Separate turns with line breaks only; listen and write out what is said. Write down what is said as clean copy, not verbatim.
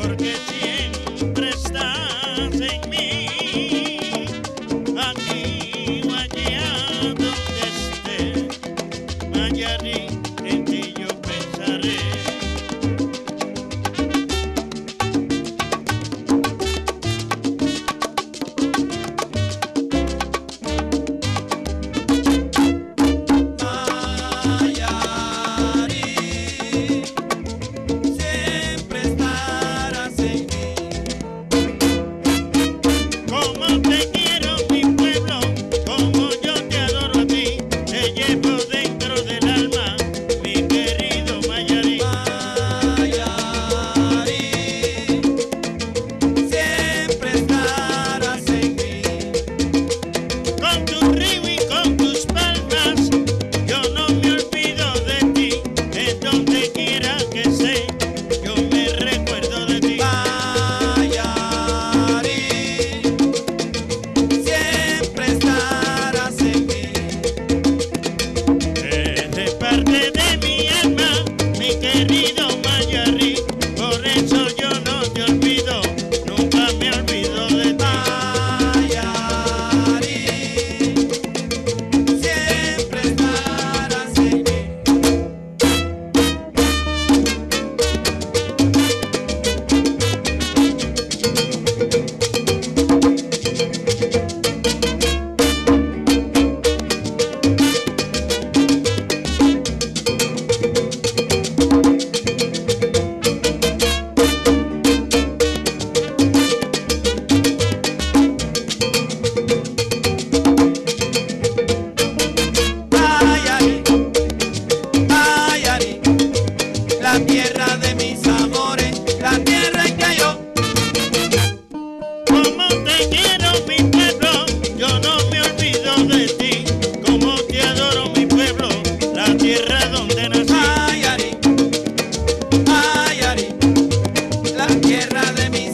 porque siempre estás en mí, aquí o allá donde esté, Mayarí, en ti yo pensaré.
La tierra de mis amores, la tierra en que yo.
Como te quiero mi pueblo, yo no me olvido de ti. Como te adoro mi pueblo, la tierra donde nací.
Ay, Ari, la tierra de mis